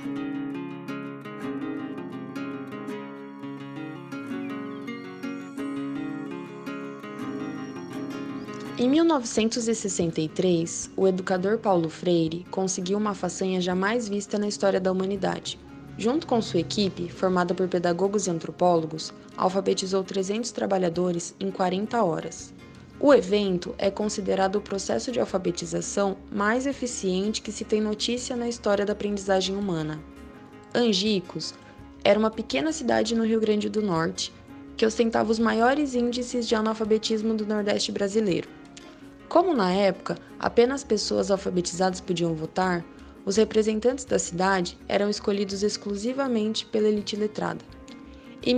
Em 1963, o educador Paulo Freire conseguiu uma façanha jamais vista na história da humanidade. Junto com sua equipe, formada por pedagogos e antropólogos, alfabetizou 300 trabalhadores em 40 horas. O evento é considerado o processo de alfabetização mais eficiente que se tem notícia na história da aprendizagem humana. Angicos era uma pequena cidade no Rio Grande do Norte que ostentava os maiores índices de analfabetismo do Nordeste brasileiro. Como na época apenas pessoas alfabetizadas podiam votar, os representantes da cidade eram escolhidos exclusivamente pela elite letrada. Em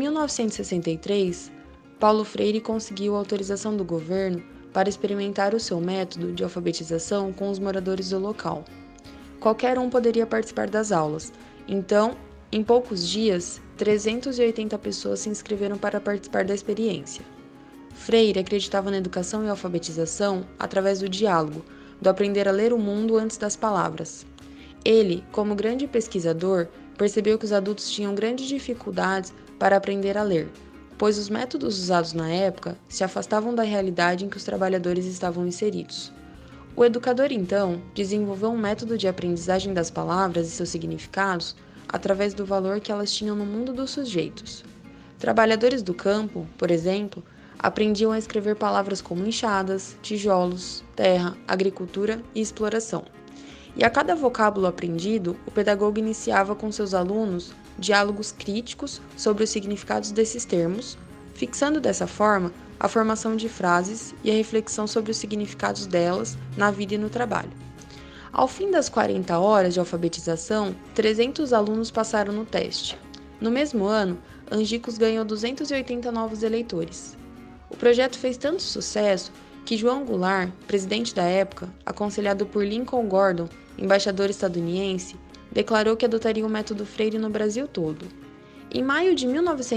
1963, Paulo Freire conseguiu autorização do governo para experimentar o seu método de alfabetização com os moradores do local. Qualquer um poderia participar das aulas, então, em poucos dias, 380 pessoas se inscreveram para participar da experiência. Freire acreditava na educação e alfabetização através do diálogo, do aprender a ler o mundo antes das palavras. Ele, como grande pesquisador, percebeu que os adultos tinham grandes dificuldades para aprender a ler, pois os métodos usados na época se afastavam da realidade em que os trabalhadores estavam inseridos. O educador, então, desenvolveu um método de aprendizagem das palavras e seus significados através do valor que elas tinham no mundo dos sujeitos. Trabalhadores do campo, por exemplo, aprendiam a escrever palavras como enxadas, tijolos, terra, agricultura e exploração. E a cada vocábulo aprendido, o pedagogo iniciava com seus alunos diálogos críticos sobre os significados desses termos, fixando dessa forma a formação de frases e a reflexão sobre os significados delas na vida e no trabalho. Ao fim das 40 horas de alfabetização, 300 alunos passaram no teste. No mesmo ano, Angicos ganhou 280 novos eleitores. O projeto fez tanto sucesso que João Goulart, presidente da época, aconselhado por Lincoln Gordon, embaixador estadunidense, declarou que adotaria o método Freire no Brasil todo. Em maio de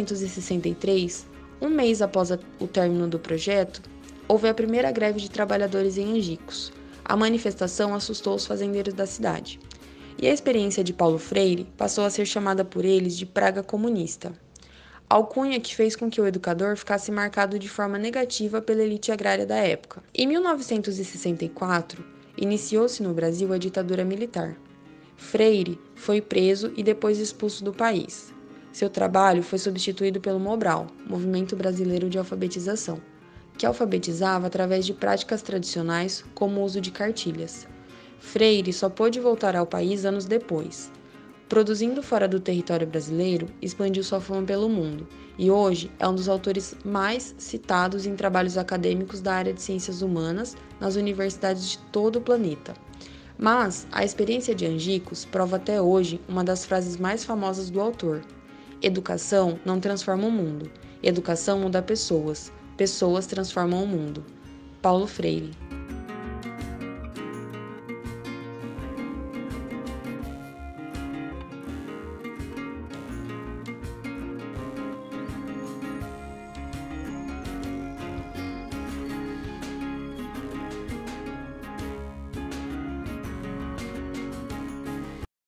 1963, um mês após o término do projeto, houve a primeira greve de trabalhadores em Angicos. A manifestação assustou os fazendeiros da cidade. E a experiência de Paulo Freire passou a ser chamada por eles de praga comunista. Alcunha que fez com que o educador ficasse marcado de forma negativa pela elite agrária da época. Em 1964, iniciou-se no Brasil a ditadura militar. Freire foi preso e depois expulso do país. Seu trabalho foi substituído pelo Mobral, Movimento Brasileiro de Alfabetização, que alfabetizava através de práticas tradicionais como o uso de cartilhas. Freire só pôde voltar ao país anos depois. Produzindo fora do território brasileiro, expandiu sua fama pelo mundo e hoje é um dos autores mais citados em trabalhos acadêmicos da área de ciências humanas nas universidades de todo o planeta. Mas a experiência de Angicos prova até hoje uma das frases mais famosas do autor: educação não transforma o mundo, educação muda pessoas, pessoas transformam o mundo. Paulo Freire.